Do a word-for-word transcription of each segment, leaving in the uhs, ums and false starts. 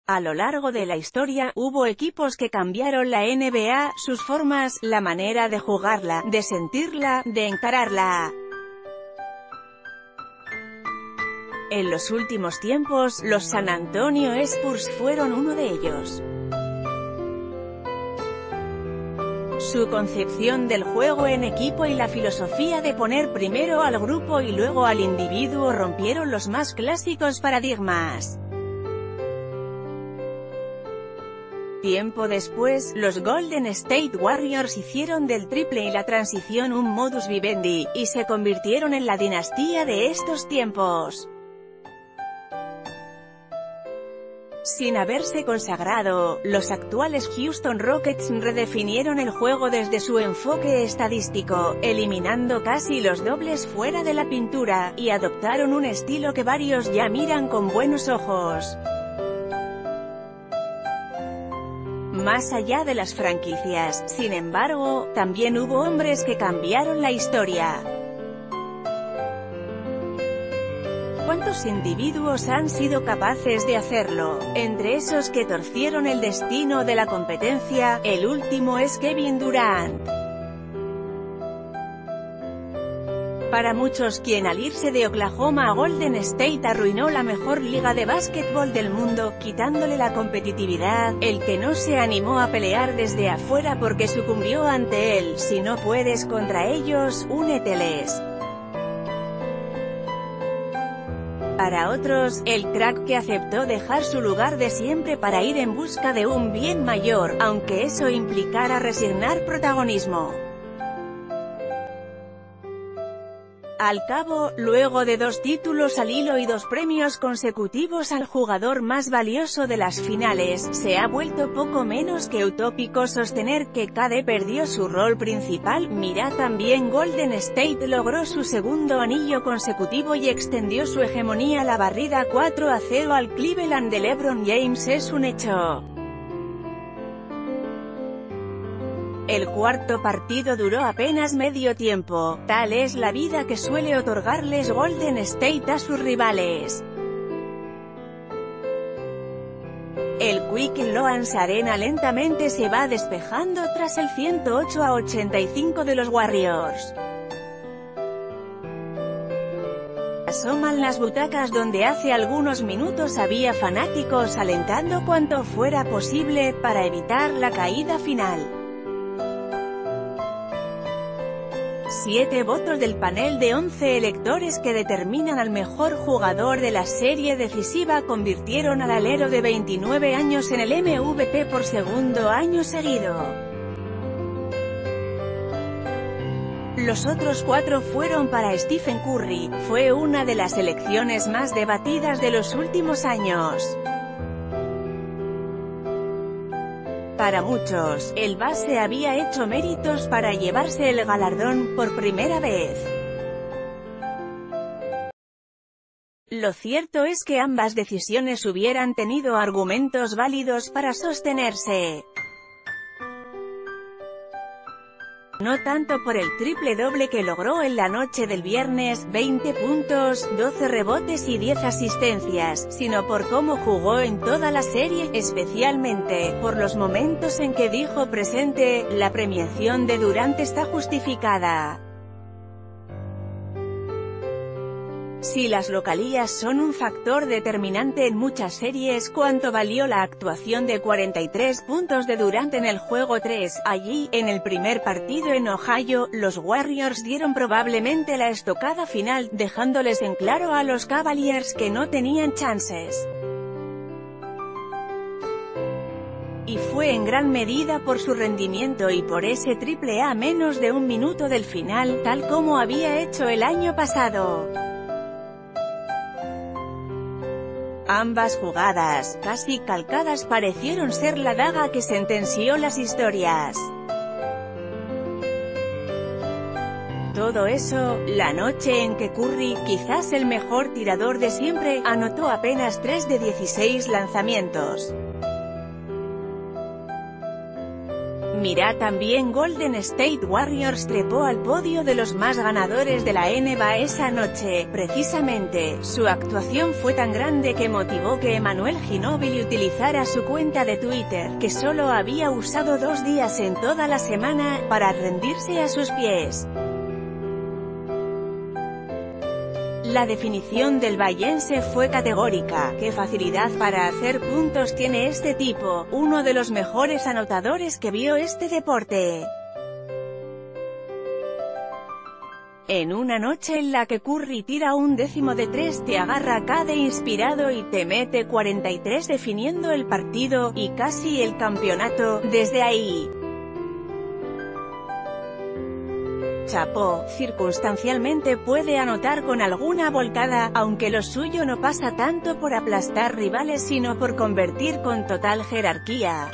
A lo largo de la historia, hubo equipos que cambiaron la N B A, sus formas, la manera de jugarla, de sentirla, de encararla. En los últimos tiempos, los San Antonio Spurs fueron uno de ellos. Su concepción del juego en equipo y la filosofía de poner primero al grupo y luego al individuo rompieron los más clásicos paradigmas. Tiempo después, los Golden State Warriors hicieron del triple y la transición un modus vivendi, y se convirtieron en la dinastía de estos tiempos. Sin haberse consagrado, los actuales Houston Rockets redefinieron el juego desde su enfoque estadístico, eliminando casi los dobles fuera de la pintura, y adoptaron un estilo que varios ya miran con buenos ojos. Más allá de las franquicias, sin embargo, también hubo hombres que cambiaron la historia. ¿Cuántos individuos han sido capaces de hacerlo? Entre esos que torcieron el destino de la competencia, el último es Kevin Durant. Para muchos, quien al irse de Oklahoma a Golden State arruinó la mejor liga de básquetbol del mundo, quitándole la competitividad, el que no se animó a pelear desde afuera porque sucumbió ante él. Si no puedes contra ellos, úneteles. Para otros, el crack que aceptó dejar su lugar de siempre para ir en busca de un bien mayor, aunque eso implicara resignar protagonismo. Al cabo, luego de dos títulos al hilo y dos premios consecutivos al jugador más valioso de las finales, se ha vuelto poco menos que utópico sostener que K D perdió su rol principal. Mira, también Golden State logró su segundo anillo consecutivo y extendió su hegemonía. La barrida cuatro a cero al Cleveland de LeBron James es un hecho. El cuarto partido duró apenas medio tiempo. Tal es la vida que suele otorgarles Golden State a sus rivales. El Quick Loans Arena lentamente se va despejando tras el ciento ocho a ochenta y cinco de los Warriors. Asoman las butacas donde hace algunos minutos había fanáticos alentando cuanto fuera posible para evitar la caída final. Siete votos del panel de once electores que determinan al mejor jugador de la serie decisiva convirtieron al alero de veintinueve años en el M V P por segundo año seguido. Los otros cuatro fueron para Stephen Curry. Fue una de las elecciones más debatidas de los últimos años. Para muchos, el base había hecho méritos para llevarse el galardón por primera vez. Lo cierto es que ambas decisiones hubieran tenido argumentos válidos para sostenerse. No tanto por el triple doble que logró en la noche del viernes, veinte puntos, doce rebotes y diez asistencias, sino por cómo jugó en toda la serie, especialmente por los momentos en que dijo presente. La premiación de Durant está justificada. Si las localías son un factor determinante en muchas series, ¿cuánto valió la actuación de cuarenta y tres puntos de Durant en el juego tres? Allí, en el primer partido en Ohio, los Warriors dieron probablemente la estocada final, dejándoles en claro a los Cavaliers que no tenían chances. Y fue en gran medida por su rendimiento y por ese triple a menos de un minuto del final, tal como había hecho el año pasado. Ambas jugadas, casi calcadas, parecieron ser la daga que sentenció las historias. Todo eso, la noche en que Curry, quizás el mejor tirador de siempre, anotó apenas tres de dieciséis lanzamientos. Mira también Golden State Warriors trepó al podio de los más ganadores de la N B A esa noche. Precisamente, su actuación fue tan grande que motivó que Emmanuel Ginóbili utilizara su cuenta de Twitter, que solo había usado dos días en toda la semana, para rendirse a sus pies. La definición del bahiense fue categórica. ¿Qué facilidad para hacer puntos tiene este tipo? Uno de los mejores anotadores que vio este deporte. En una noche en la que Curry tira un décimo de tres, te agarra Cade inspirado y te mete cuarenta y tres definiendo el partido, y casi el campeonato. Desde ahí, chapó. Circunstancialmente puede anotar con alguna volcada, aunque lo suyo no pasa tanto por aplastar rivales sino por convertir con total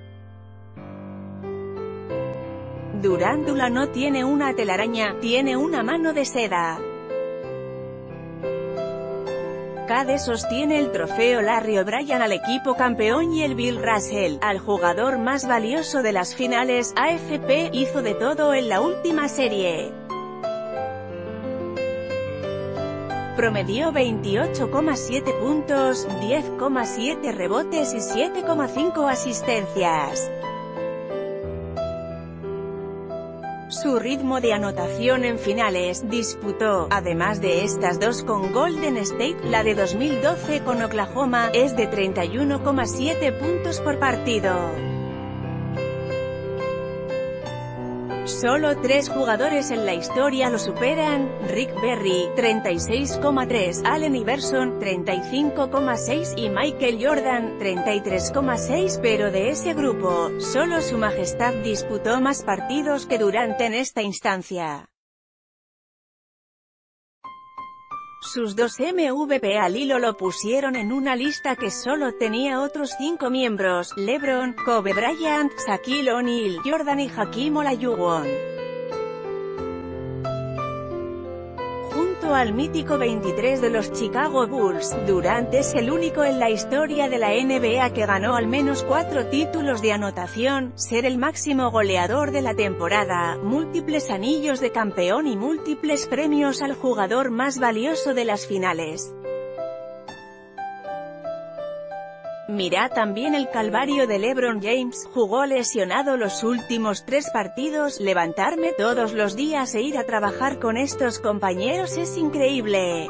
jerarquía. Durantula no tiene una telaraña, tiene una mano de seda. Cade sostiene el trofeo Larry O'Brien al equipo campeón y el Bill Russell, al jugador más valioso de las finales. A F P hizo de todo en la última serie. Promedió veintiocho coma siete puntos, diez coma siete rebotes y siete coma cinco asistencias. Su ritmo de anotación en finales, disputó, además de estas dos con Golden State, la de dos mil doce con Oklahoma, es de treinta y uno coma siete puntos por partido. Solo tres jugadores en la historia lo superan: Rick Barry, treinta y seis coma tres, Allen Iverson, treinta y cinco coma seis, y Michael Jordan, treinta y tres coma seis, pero de ese grupo, solo Su Majestad disputó más partidos que Durant en esta instancia. Sus dos M V P al hilo lo pusieron en una lista que solo tenía otros cinco miembros: LeBron, Kobe Bryant, Shaquille O'Neal, Jordan y Hakeem Olajuwon. Junto al mítico veintitrés de los Chicago Bulls, Durant es el único en la historia de la N B A que ganó al menos cuatro títulos de anotación, ser el máximo goleador de la temporada, múltiples anillos de campeón y múltiples premios al jugador más valioso de las finales. Mira también el calvario de LeBron James. Jugó lesionado los últimos tres partidos. Levantarme todos los días e ir a trabajar con estos compañeros es increíble.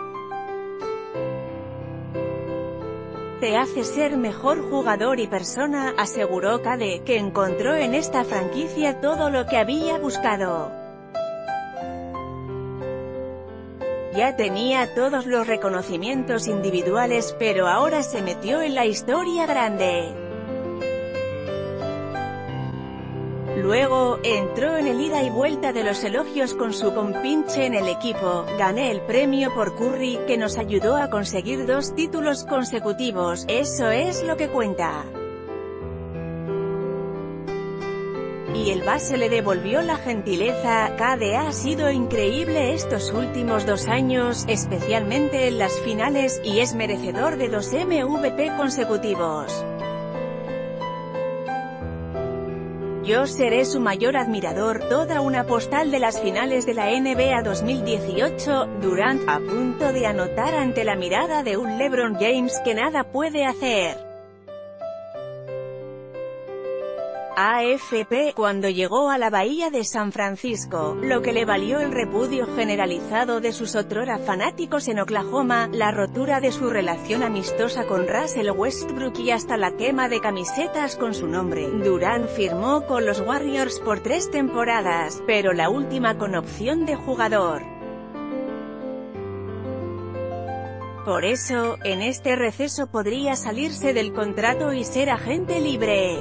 Te hace ser mejor jugador y persona, aseguró Cade, que encontró en esta franquicia todo lo que había buscado. Ya tenía todos los reconocimientos individuales, pero ahora se metió en la historia grande. Luego, entró en el ida y vuelta de los elogios con su compinche en el equipo. Gané el premio por Curry, que nos ayudó a conseguir dos títulos consecutivos, eso es lo que cuenta. Y el base le devolvió la gentileza. Cade ha sido increíble estos últimos dos años, especialmente en las finales, y es merecedor de dos M V P consecutivos. Yo seré su mayor admirador. Toda una postal de las finales de la N B A dos mil dieciocho, Durant, a punto de anotar ante la mirada de un LeBron James que nada puede hacer. A F P, cuando llegó a la bahía de San Francisco, lo que le valió el repudio generalizado de sus otrora fanáticos en Oklahoma, la rotura de su relación amistosa con Russell Westbrook y hasta la quema de camisetas con su nombre. Durant firmó con los Warriors por tres temporadas, pero la última con opción de jugador. Por eso, en este receso podría salirse del contrato y ser agente libre.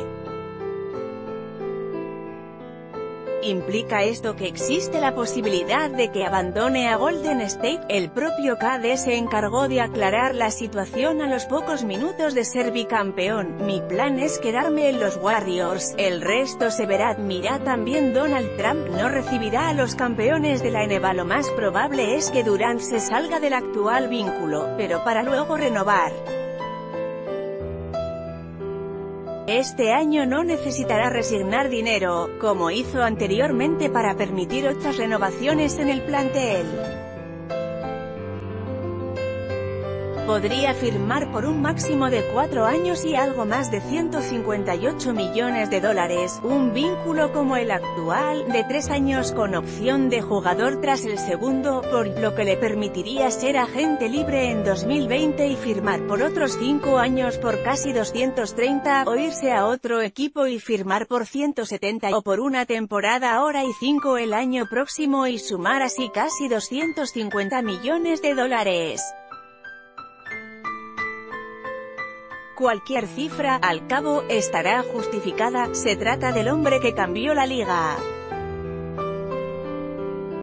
¿Implica esto que existe la posibilidad de que abandone a Golden State? El propio Cade se encargó de aclarar la situación a los pocos minutos de ser bicampeón. Mi plan es quedarme en los Warriors, el resto se verá. Mira también Donald Trump no recibirá a los campeones de la N B A. Lo más probable es que Durant se salga del actual vínculo, pero para luego renovar. Este año no necesitará resignar dinero, como hizo anteriormente para permitir otras renovaciones en el plantel. Podría firmar por un máximo de cuatro años y algo más de ciento cincuenta y ocho millones de dólares, un vínculo como el actual, de tres años con opción de jugador tras el segundo, por lo que le permitiría ser agente libre en dos mil veinte y firmar por otros cinco años por casi doscientos treinta, o irse a otro equipo y firmar por ciento setenta, o por una temporada ahora y cinco el año próximo y sumar así casi doscientos cincuenta millones de dólares. Cualquier cifra, al cabo, estará justificada, se trata del hombre que cambió la liga.